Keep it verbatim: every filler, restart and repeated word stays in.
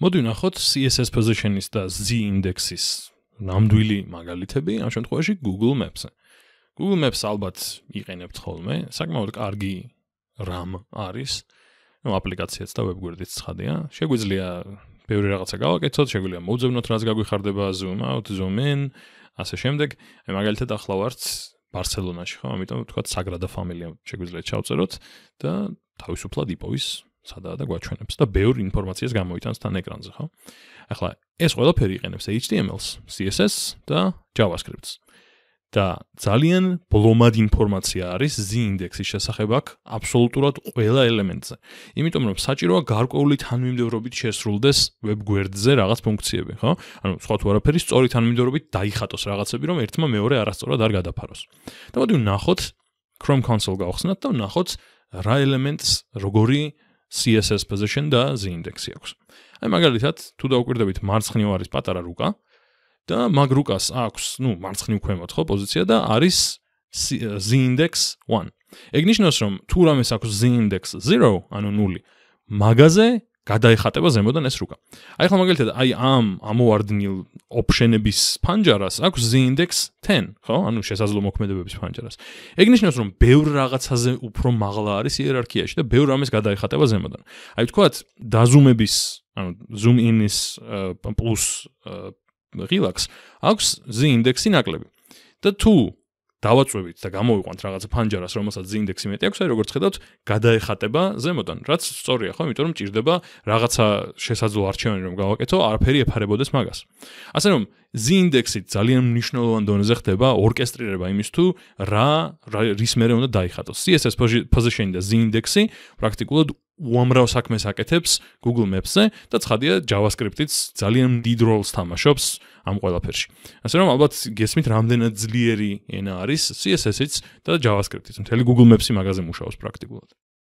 მოდი ვნახოთ C S S position-ის და Z index-ის ნამდვილი მაგალითები ამ შემთხვევაში Google Maps-ზე. Google Maps ალბათ იყენებთ ხოლმე, საკმაოდ კარგი RAM არის, ну აპლიკაციაც და ვებგვერდიც ცხადია. შეგვიძლია ბევრი რაღაცა გავაკეთოთ, შეგვიძლია მოვძებნოთ რაც გაგვიხარდება, zoom out, zoom in, ასე შემდეგ. აი მაგალითად ახლა ვართ ბარსელონაში, ხო? ამიტომ თქვა Sagrada Familia შეგვიძლია ჩავწეროთ და თავისუფლად იპოვის სადაა და გვაჩვენებს და ბევრ ინფორმაციას გამოიტანს თან ეკრანზე, ხო? ახლა ეს ყველაფერი იყენებს H T M L-ს, C S S და JavaScript-ს. და ძალიან ბლომად ინფორმაცია არის Z index-ის შესახებ აქ აბსოლუტურად ყველა ელემენტზე. იმიტომ რომ საჭიროა გარკვეული თანმიმდევრობით შესრულდეს ვებგვერდზე რაღაც ფუნქციები, ხო? ანუ სხვა თუ არაფერი სწორი თანმიმდევრობით დაიხატოს რაღაცები, რომ ერთმა მეორე არასწორად არ გადაფაროს. და მოდი ვნახოთ Chrome console გავხსნათ და ვნახოთ რა ელემენტს როგორი C S S position და Z index-ი აქვს. აი მაგალითად, თუ დაუკვირდებით მარცხნივ არის პატარა რუკა და მაგ რუკას აქვს, ну, მარცხნივ ქვემოთ ხო პოზიცია და არის Z index one. ეგ ნიშნავს, რომ თუ რამეს აქვს Z index zero, ანუ ნული, მაგაზე გადაიხატება ზემოდან ეს რუკა. აი ხო მაგალითად, აი ამ ამოვარდნილ ოპშენების ფანჯარას აქვს Z index ten, ხო? ანუ შესაძლო მოქმედებების ფანჯარას. ეგ ნიშნავს, რომ ბევრ რაღაცაზე უფრო მაღლა არის იერარქიაში და ბევრ რამეს გადაიხატება ზემოდან. აი ვთქვათ, დაზუმების, ანუ zoom in-ის პლუს ღილაკს აქვს Z index-ი ნაკლები. და თუ დავაწვევით და გამოვიყვანთ რაღაცა ფანჯარას, რომელსაც Z index-ი მეტი აქვს, აი როგორც ხედავთ, გადაეხატება ზემოდან, რაც სწორია, ხო? იმიტომ რომ ჭირდება რაღაცა შესაძლო არჩევანი რომ გავაკეთო, არაფერი ეფარებოდეს მაგას. ასე რომ Z index-ით ძალიან მნიშვნელოვან დონეზე ხდება ორკესტრირება იმის თუ რა რის მერე უნდა დაიხატოს. C S S position და Z index-ი პრაქტიკულად უამრავ საქმეს აკეთებს Google Maps-ზე და ცხადია JavaScript-იც ძალიან დიდ როლს თამაშობს ამ ყველაფერში. ასე რომ ალბათ გესმით რამდენად ძლიერი ენა არის C S S-იც და JavaScript-იც. მთელი Google Maps-ი მაგაზე მუშაობს პრაქტიკულად.